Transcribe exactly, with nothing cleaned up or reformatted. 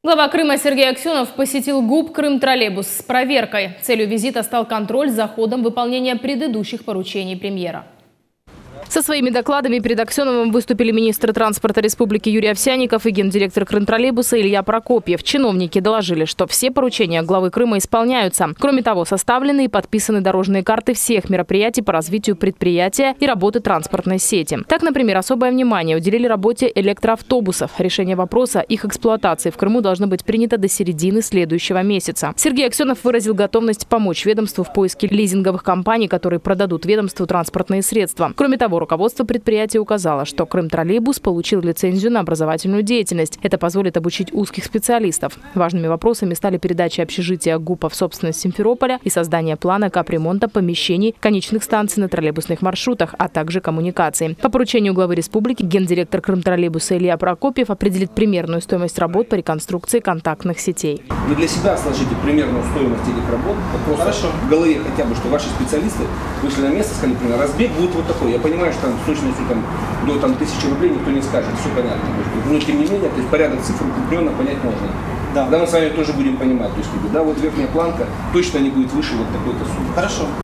Глава Крыма Сергей Аксенов посетил ГУП «Крым-троллейбус» с проверкой. Целью визита стал контроль за ходом выполнения предыдущих поручений премьера. Со своими докладами перед Аксеновым выступили министр транспорта республики Юрий Овсянников и гендиректор Крым-троллейбуса Илья Прокопьев. Чиновники доложили, что все поручения главы Крыма исполняются. Кроме того, составлены и подписаны дорожные карты всех мероприятий по развитию предприятия и работы транспортной сети. Так, например, особое внимание уделили работе электроавтобусов. Решение вопроса их эксплуатации в Крыму должно быть принято до середины следующего месяца. Сергей Аксенов выразил готовность помочь ведомству в поиске лизинговых компаний, которые продадут ведомству транспортные средства. Кроме того, руководство предприятия указало, что Крым-троллейбус получил лицензию на образовательную деятельность. Это позволит обучить узких специалистов. Важными вопросами стали передача общежития ГУПа в собственность Симферополя и создание плана капремонта помещений конечных станций на троллейбусных маршрутах, а также коммуникаций. По поручению главы республики гендиректор Крым-троллейбуса Илья Прокопьев определит примерную стоимость работ по реконструкции контактных сетей. Вы для себя сложите примерную стоимость этих работ. Просто в голове хотя бы, что ваши специалисты вышли на место, сказали, например, разбег будет вот такой. Я понимаю, что там с точностью там, до там, тысячи рублей никто не скажет, все понятно. Но тем не менее, то есть порядок цифр укрепленно понять можно. Да. Когда мы с вами тоже будем понимать, то есть, да, вот верхняя планка точно не будет выше вот такой-то суммы. Хорошо.